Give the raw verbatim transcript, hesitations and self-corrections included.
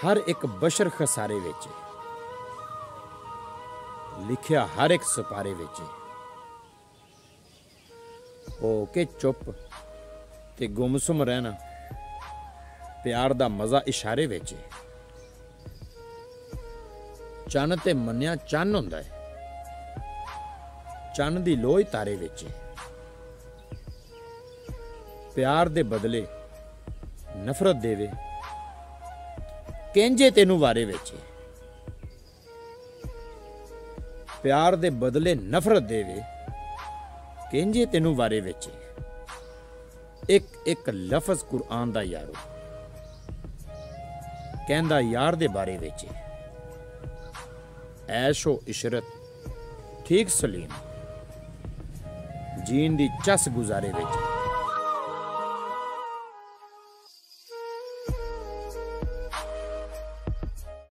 हर एक बशर खसारे विच, लिखिया हर एक सपारे विच। हो के चुप ते गुमसुम रहना, प्यार दा मजा इशारे विच। चन्न ते मन्निया चन्न हुंदा है, चन्न दी लोई तारे विच। प्यार दे बदले नफरत देवे, केंजे तेनू वारे विच। प्यार दे बदले नफरत देवे, केंजे तेनू वारे विच। एक एक लफज कुरान दा यारो कहंदा यार दे बारे विच। ऐशो इशरत ठीक सलीम, जीन दी चस गुजारे विच।